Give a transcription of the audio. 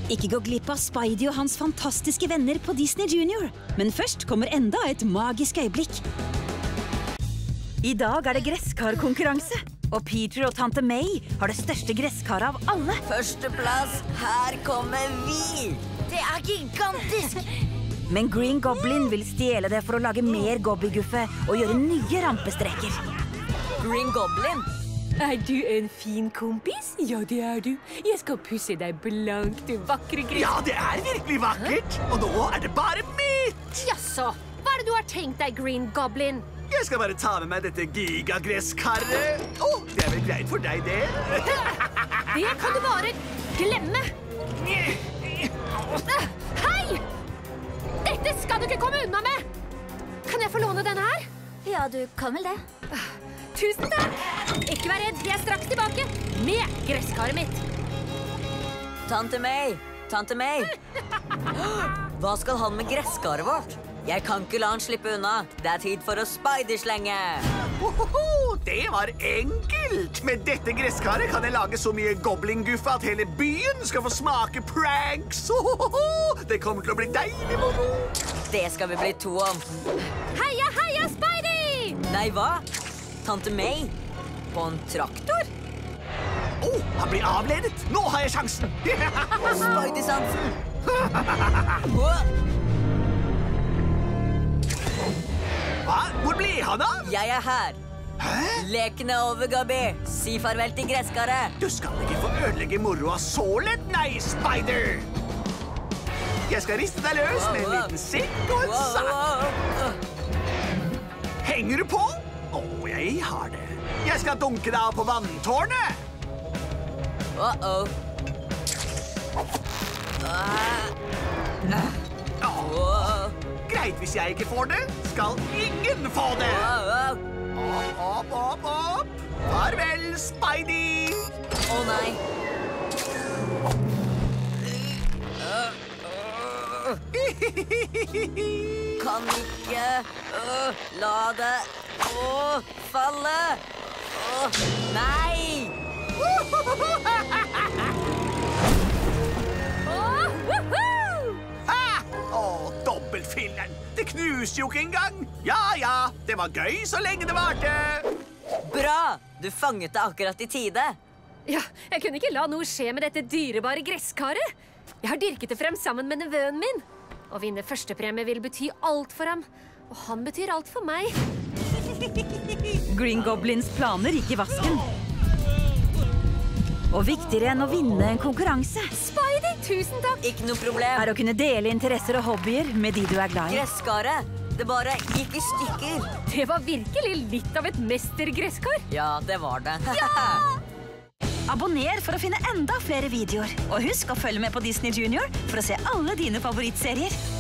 Ikke gå glipp av Spidey og hans fantastiske venner på Disney Junior. Men først kommer enda et magisk øyeblikk. I dag er det gresskarkonkurranse. Og Peter og tante May har det største gresskaret av alle. Førsteplass, her kommer vi! Det er gigantisk! Men Green Goblin vil stjele det for å lage mer gobbyguffe og gjøre nye rampestreker. Green Goblin? Er du en fin kompis? Ja, det er du. Jeg skal pusse deg blank, du vakre gress. Ja, det er virkelig vakkert. Og nå er det bare mitt. Jaså, hva er det du har tenkt deg, Green Goblin? Jeg skal bare ta med meg dette gigagresskarret. Det er vel greit for deg, det? Det kan du bare glemme. Hei! Dette skal du ikke komme unna med. Kan jeg få låne denne her? Ja, du kan vel det. Tusen takk! Ikke vær redd, jeg er straks tilbake med gresskaret mitt. Tante May! Tante May! Hva skal han med gresskaret vårt? Jeg kan ikke la han slippe unna. Det er tid for å spiderslenge. Det var enkelt! Med dette gresskaret kan jeg lage så mye goblinguffe at hele byen skal få smake pranks. Det kommer til å bli deilig moro. Det skal vi bli to om. Heia, heia, Spidey! Nei, hva? Tante May? På en traktor? Han blir avledet. Nå har jeg sjansen. Spidey-sansen. Hva? Hvor ble han av? Jeg er her. Hæ? Leken er over, Gabi. Si farvel til gresskaret. Du skal ikke få ødelegge moroa så lett, nei, Spider. Jeg skal riste deg løs med en liten sikk og en sakk. Henger du på? Jeg har det. Jeg skal dunke deg av på vanntårnet. Greit, hvis jeg ikke får det, skal ingen få det. Opp. Farvel, Spidey. Å nei. Kan ikke la det falle. Nei! Dobbeltfilleren. Det knuser jo ikke engang. Ja, det var gøy så lenge det varte. Bra! Du fanget det akkurat i tide. Ja, jeg kunne ikke la noe skje med dette dyrebare gresskaret. Jeg har dyrket det frem sammen med nevøen min. Å vinne førstepremie vil bety alt for ham. Og han betyr alt for meg. Green Goblins planer gikk i vasken. Og viktigere enn å vinne en konkurranse Spidey, tusen takk! Ikke noe problem. er å kunne dele interesser og hobbyer med de du er glad i. Gresskaret, det bare gikk i stykker. Det var virkelig litt av et mestergresskar. Ja, det var det. Abonner for å finne enda flere videoer. Og husk å følge med på Disney Junior for å se alle dine favorittserier.